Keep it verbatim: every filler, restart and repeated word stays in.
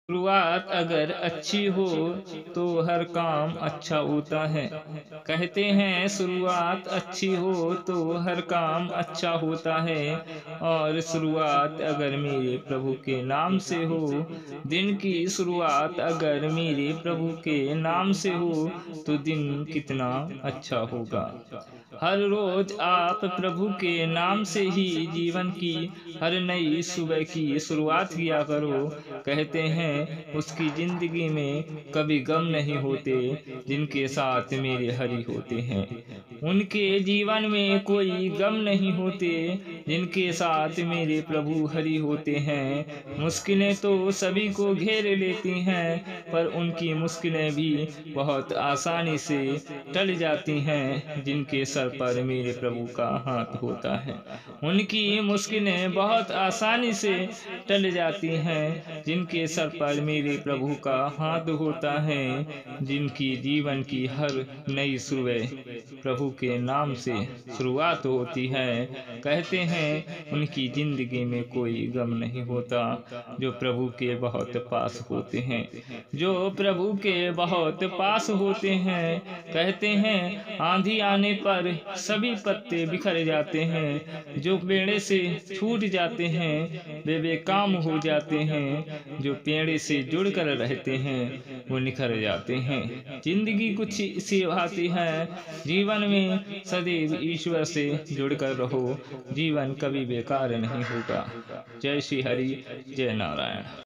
शुरुआत अगर अच्छी हो तो हर काम अच्छा होता है। कहते हैं शुरुआत अच्छी हो तो हर काम अच्छा होता है। और शुरुआत अगर मेरे प्रभु के नाम से हो, दिन की शुरुआत अगर मेरे प्रभु के नाम से हो तो दिन कितना अच्छा होगा। हर रोज आप प्रभु के नाम से ही जीवन की हर नई सुबह की शुरुआत किया करो। कहते हैं उसकी जिंदगी में कभी गम नहीं होते जिनके साथ मेरे हरि होते हैं। उनके जीवन में कोई गम नहीं होते जिनके साथ मेरे प्रभु हरि होते हैं। मुश्किलें तो सभी को घेर लेती हैं, पर उनकी मुश्किलें भी बहुत आसानी से टल जाती हैं जिनके सर पर मेरे प्रभु का हाथ होता है। उनकी मुश्किलें बहुत आसानी से टल जाती हैं जिनके सर पर मेरे प्रभु का हाथ होता है। जिनकी जीवन की हर नई सुबह प्रभु के नाम से शुरुआत होती है। कहते हैं उनकी जिंदगी में कोई गम नहीं होता जो प्रभु के बहुत पास होते हैं। जो प्रभु के बहुत पास होते हैं, कहते हैं आंधी आने पर सभी पत्ते बिखर जाते हैं। जो पेड़ से छूट जाते हैं वे बेकाम हो जाते हैं। जो पेड़ से जुड़कर रहते हैं वो निखर जाते हैं। जिंदगी कुछ इसी भांति है, जीवन में सदैव ईश्वर से जुड़कर रहो, जीवन कभी बेकार नहीं होगा। जय श्री हरि, जय नारायण।